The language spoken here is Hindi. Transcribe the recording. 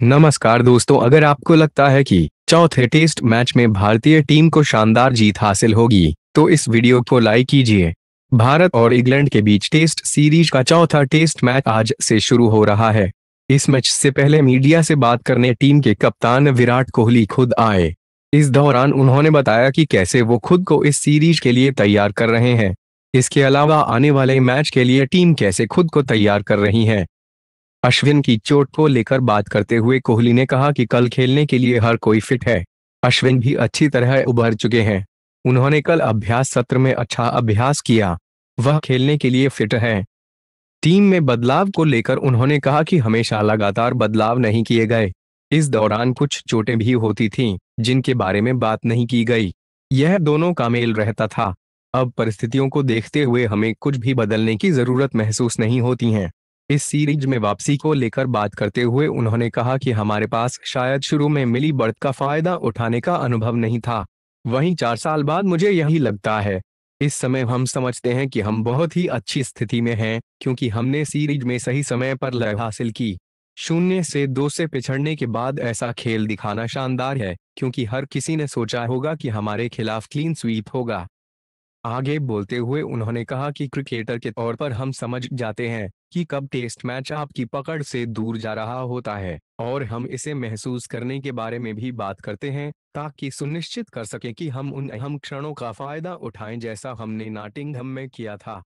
नमस्कार दोस्तों, अगर आपको लगता है कि चौथे टेस्ट मैच में भारतीय टीम को शानदार जीत हासिल होगी, तो इस वीडियो को लाइक कीजिए। भारत और इंग्लैंड के बीच टेस्ट सीरीज का चौथा टेस्ट मैच आज से शुरू हो रहा है। इस मैच से पहले मीडिया से बात करने टीम के कप्तान विराट कोहली खुद आए। इस दौरान उन्होंने बताया कि कैसे वो खुद को इस सीरीज के लिए तैयार कर रहे हैं। इसके अलावा आने वाले मैच के लिए टीम कैसे खुद को तैयार कर रही है। अश्विन की चोट को लेकर बात करते हुए कोहली ने कहा कि कल खेलने के लिए हर कोई फिट है। अश्विन भी अच्छी तरह उभर चुके हैं। उन्होंने कल अभ्यास सत्र में अच्छा अभ्यास किया। वह खेलने के लिए फिट है। टीम में बदलाव को लेकर उन्होंने कहा कि हमेशा लगातार बदलाव नहीं किए गए। इस दौरान कुछ चोटें भी होती थीं, जिनके बारे में बात नहीं की गई। यह दोनों का मेल रहता था। अब परिस्थितियों को देखते हुए हमें कुछ भी बदलने की जरूरत महसूस नहीं होती है। इस सीरीज में वापसी को लेकर बात करते हुए उन्होंने कहा कि हमारे पास शायद शुरू में मिली बढ़त का फायदा उठाने का अनुभव नहीं था। वहीं 4 साल बाद मुझे यही लगता है। इस समय हम समझते हैं कि हम बहुत ही अच्छी स्थिति में हैं, क्योंकि हमने सीरीज में सही समय पर लय हासिल की। 0-2 से पिछड़ने के बाद ऐसा खेल दिखाना शानदार है, क्योंकि हर किसी ने सोचा होगा कि हमारे खिलाफ क्लीन स्वीप होगा। आगे बोलते हुए उन्होंने कहा कि क्रिकेटर के तौर पर हम समझ जाते हैं कि कब टेस्ट मैच आपकी पकड़ से दूर जा रहा होता है, और हम इसे महसूस करने के बारे में भी बात करते हैं, ताकि सुनिश्चित कर सकें कि हम उन अहम क्षणों का फायदा उठाएं जैसा हमने नॉटिंघम में किया था।